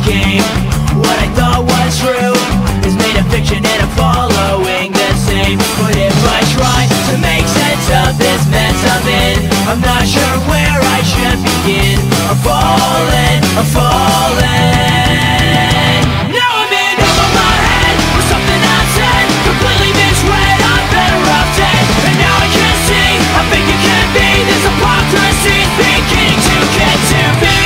game. What I thought was true is made a fiction and I'm following the same. But if I try to make sense of this mess I'm in, I'm not sure where I should begin. I'm falling, I'm falling. Now I'm in over my head with something I said, completely misread. I'm better off dead. And now I can see, I think it can be. This hypocrisy's beginning to get to me.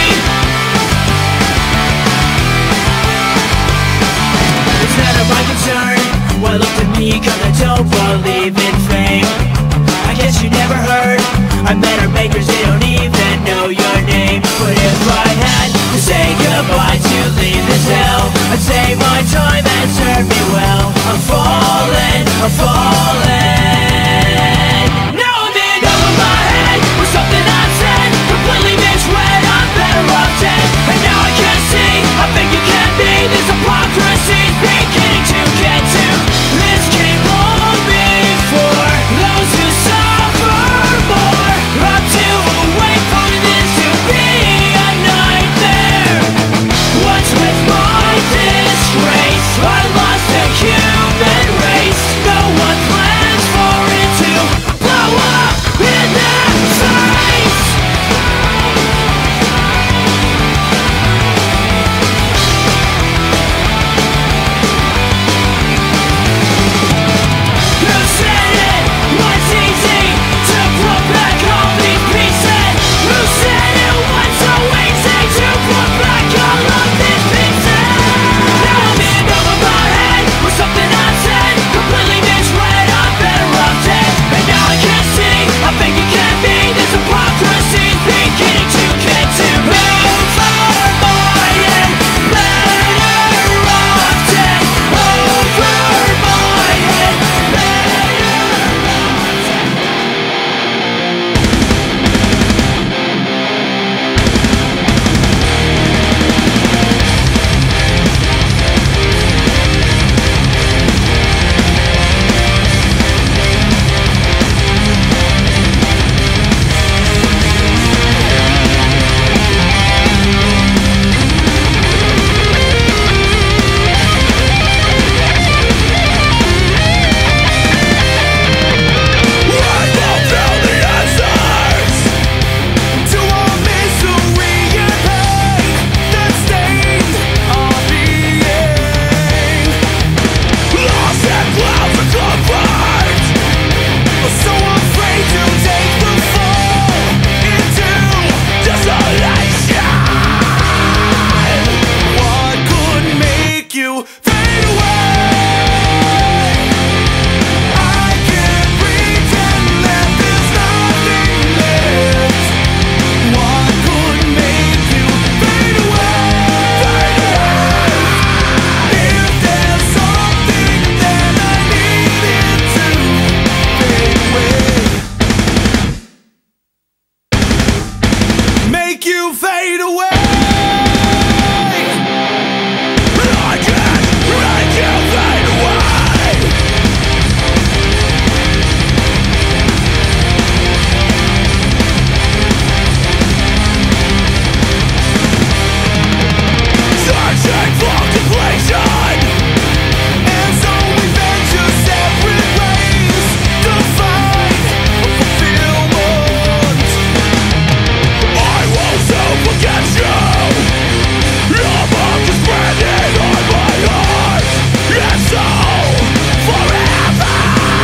It's none of my concern what look to me, cause I don't believe in fame. I guess you never heard, I met our makers, they don't even know your name. But if I had to say goodbye to leave this hell, I'd say my time and serve me well. I'm falling, I'm falling. Now I'm in over my head with something I said, completely misread. I'm better off dead. And now I can see, I think it can be. This hypocrisy's beginning to get to. This came long before those who suffer more. I'm too awake for this to be a nightmare. What's with my disgrace? I lost the human race. No one plans for it to blow up in their face. Who said it was easy to put back all these pieces? Who said it was so easy to put back all of these pieces? Now I'm in over my head with something I said, completely misread. I'm better off dead. And now I can see, I think it can be. This hypocrisy's beginning to get to me. Over my head, better off dead. Over my head, better off dead. Make you fade away. I can't make you fade away. Searching for completion, and so we venture separate ways to find fulfillment. I won't forget you. Your book is branded on my heart, and so forever.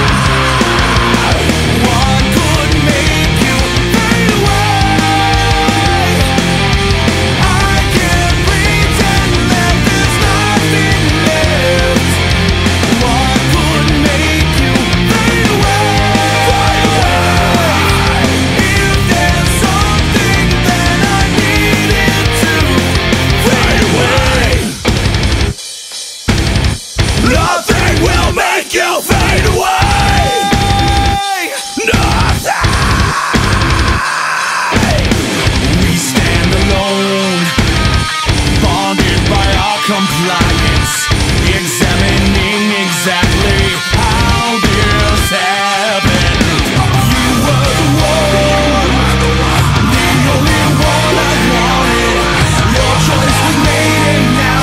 What could make you fade away? I can't pretend that there's nothing left. What could make you fade away? If there's something that I needed to fade away, nothing will make you fade away. Nothing. We stand alone, bonded by our compliance, examining exactly how this happened. You were the one, the only one I wanted. Your choice was made and now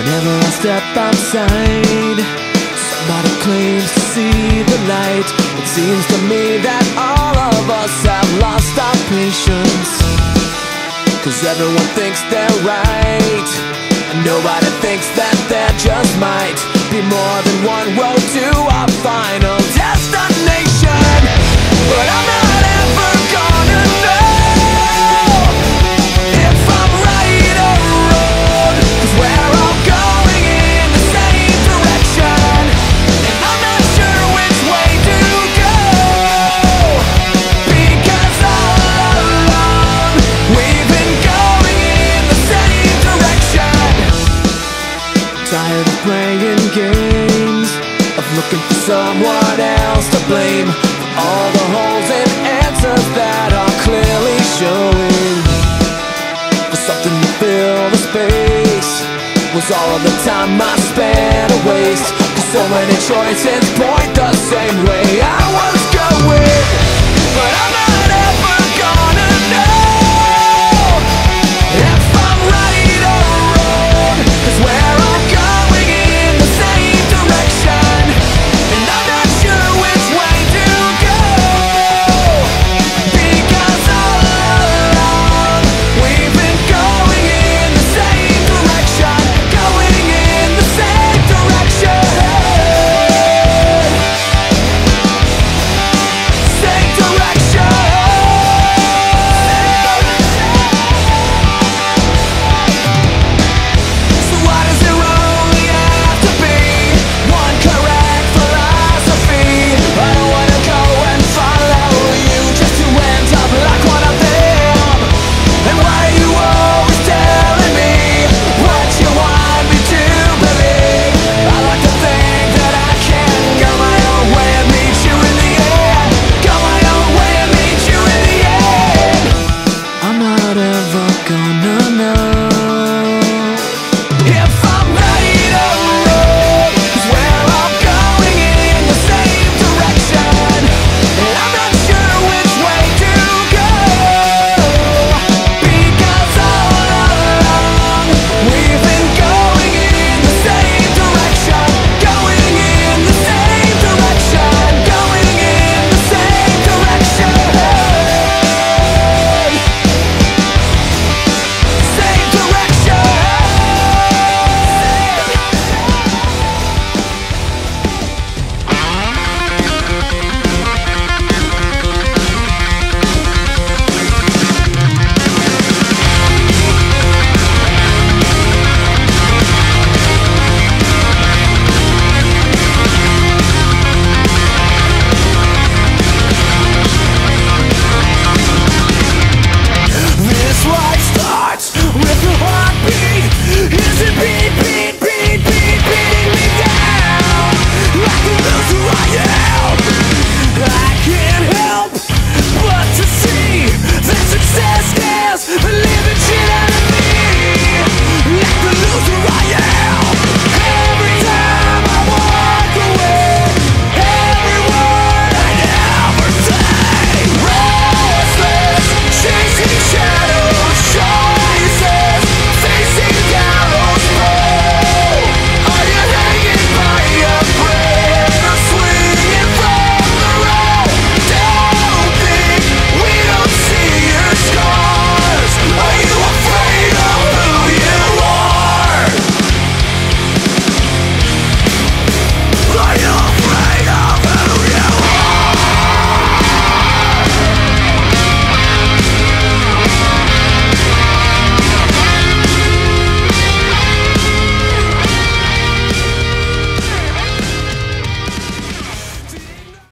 Whenever I step outside, somebody claims to see the light. It seems to me that all of us have lost our patience, 'cause everyone thinks they're right, and nobody thinks that there just might be more than one road to our final destination. But I'm not ever gonna know if I'm right or wrong, 'cause we're all going in the same direction, and I'm not sure which way to go, because all along we've been going in the same direction. Tired of playing games, of looking for someone else to blame for all the holes and answers that are clearly showing. For something to fill the space was all of the time I spent a waste, 'cause so many choices point the same way. I was going